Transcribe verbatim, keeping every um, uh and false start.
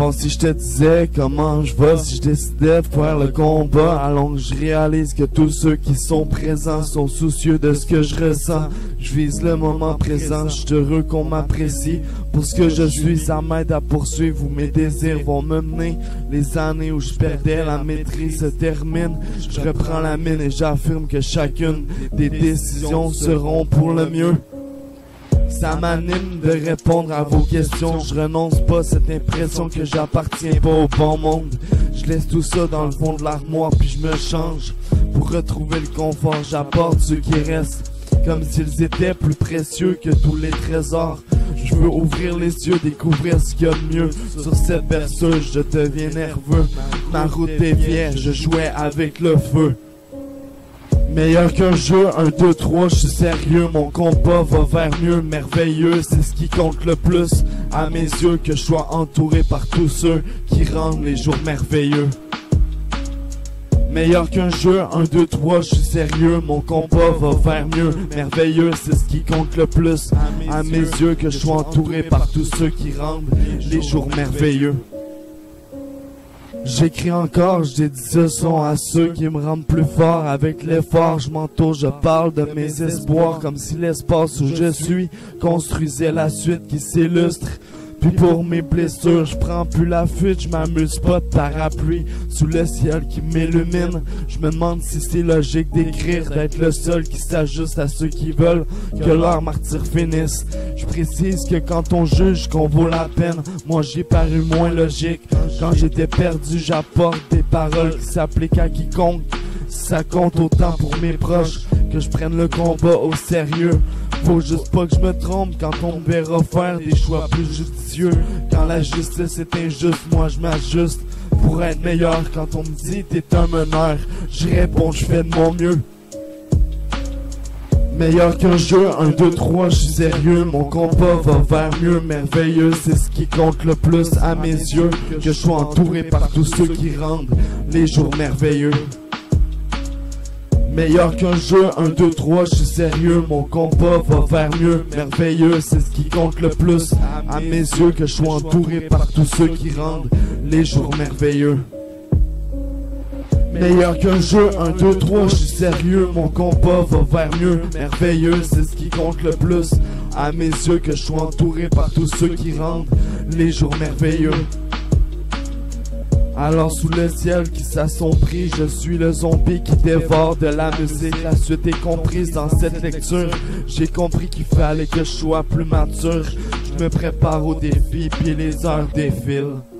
Bon, si je te disais comment je vais, si je décidais de faire le combat, alors que je réalise que tous ceux qui sont présents sont soucieux de ce que je ressens. Je vise le moment présent, je suis heureux qu'on m'apprécie pour ce que je suis, ça m'aide à poursuivre où mes désirs vont me mener. Les années où je perdais la maîtrise se terminent, je reprends la mine et j'affirme que chacune des décisions seront pour le mieux. Ça m'anime de répondre à vos questions. Je renonce pas à cette impression que j'appartiens pas au bon monde. Je laisse tout ça dans le fond de l'armoire puis je me change. Pour retrouver le confort, j'apporte ce qui reste, comme s'ils étaient plus précieux que tous les trésors. Je veux ouvrir les yeux, découvrir ce qu'il y a de mieux. Sur cette berceuse, je deviens nerveux. Ma route est vierge, je jouais avec le feu. Meilleur qu'un jeu, un, deux, trois, je suis sérieux, mon combat va vers mieux, merveilleux, c'est ce qui compte le plus à mes yeux, que je sois entouré par tous ceux qui rendent les jours merveilleux. Meilleur qu'un jeu, un, deux, trois, je suis sérieux, mon combat va vers mieux, merveilleux, c'est ce qui compte le plus à mes yeux, que je sois entouré par tous ceux qui rendent les jours merveilleux. J'écris encore, je dédie ce son à ceux qui me rendent plus fort. Avec l'effort, je m'entoure, je parle de mes espoirs, comme si l'espace où je suis construisait la suite qui s'illustre. Puis pour mes blessures, je prends plus la fuite, je m'amuse pas de parapluie sous le ciel qui m'illumine. Je me demande si c'est logique d'écrire, d'être le seul qui s'ajuste à ceux qui veulent que leur martyr finisse. Je précise que quand on juge qu'on vaut la peine, moi j'ai paru moins logique. Quand j'étais perdu, j'apporte des paroles qui s'appliquent à quiconque. Ça compte autant pour mes proches que je prenne le combat au sérieux. Faut juste pas que je me trompe quand on me verra faire des choix plus judicieux. Quand la justice est injuste, moi je m'ajuste pour être meilleur. Quand on me dit t'es un meneur, je réponds je fais de mon mieux. Meilleur qu'un jeu, un, deux, trois, je suis sérieux, mon combat va vers mieux, merveilleux, c'est ce qui compte le plus à mes yeux, que je sois entouré par tous ceux qui rendent les jours merveilleux. Meilleur qu'un jeu, un, deux, trois, je suis sérieux, mon combat va vers mieux, merveilleux, c'est ce qui compte le plus à mes yeux, que je sois entouré par tous ceux qui rendent les jours merveilleux. Meilleur qu'un jeu, un, deux, trois, je suis sérieux, mon combat va vers mieux, merveilleux, c'est ce qui compte le plus à mes yeux, que je sois entouré par tous ceux qui rendent les jours merveilleux. Alors sous le ciel qui s'assombrit, je suis le zombie qui dévore de la musique. La suite est comprise dans cette lecture. J'ai compris qu'il fallait que je sois plus mature. Je me prépare au défi puis les heures défilent.